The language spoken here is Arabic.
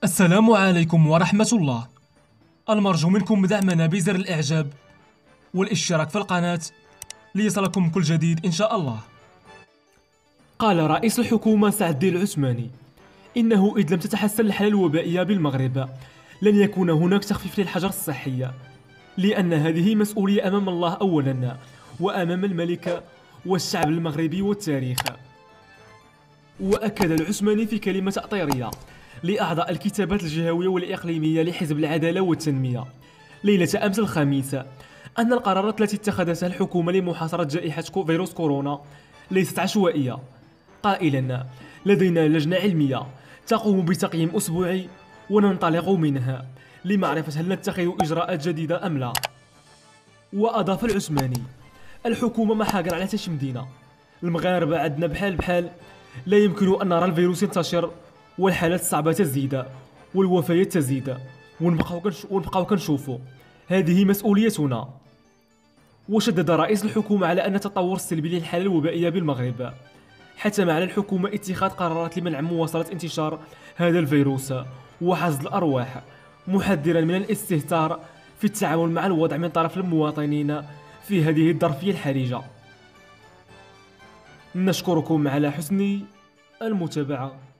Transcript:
السلام عليكم ورحمة الله. المرجو منكم دعمنا بزر الإعجاب والاشتراك في القناة ليصلكم كل جديد إن شاء الله. قال رئيس الحكومة سعد الدين العثماني: إنه إذ لم تتحسن الحالة الوبائية بالمغرب لن يكون هناك تخفيف للحجر الصحية، لأن هذه مسؤولية أمام الله أولا، وأمام الملك والشعب المغربي والتاريخ. وأكد العثماني في كلمة تأطيرية لأعضاء الكتابات الجهوية والإقليمية لحزب العدالة والتنمية ليلة أمس الخميس أن القرارات التي اتخذتها الحكومة لمحاصرة جائحة فيروس كورونا ليست عشوائية، قائلا: لدينا لجنة علمية تقوم بتقييم أسبوعي وننطلق منها لمعرفة هل نتخذ إجراءات جديدة أم لا. وأضاف العثماني: الحكومة ما حاقر على تشمدينا، المغاربة عندنا بحال بحال، لا يمكن أن نرى الفيروس ينتشر والحالات الصعبة تزيد والوفيات تزيد ونبقاو كنشوفوا. هذه مسؤوليتنا. وشدد رئيس الحكومة على أن التطور السلبي للحالة الوبائية بالمغرب حتم على الحكومة اتخاذ قرارات لمنع مواصلة انتشار هذا الفيروس وحصد الأرواح، محذرا من الاستهتار في التعامل مع الوضع من طرف المواطنين في هذه الظرفية الحرجة. نشكركم على حسن المتابعة.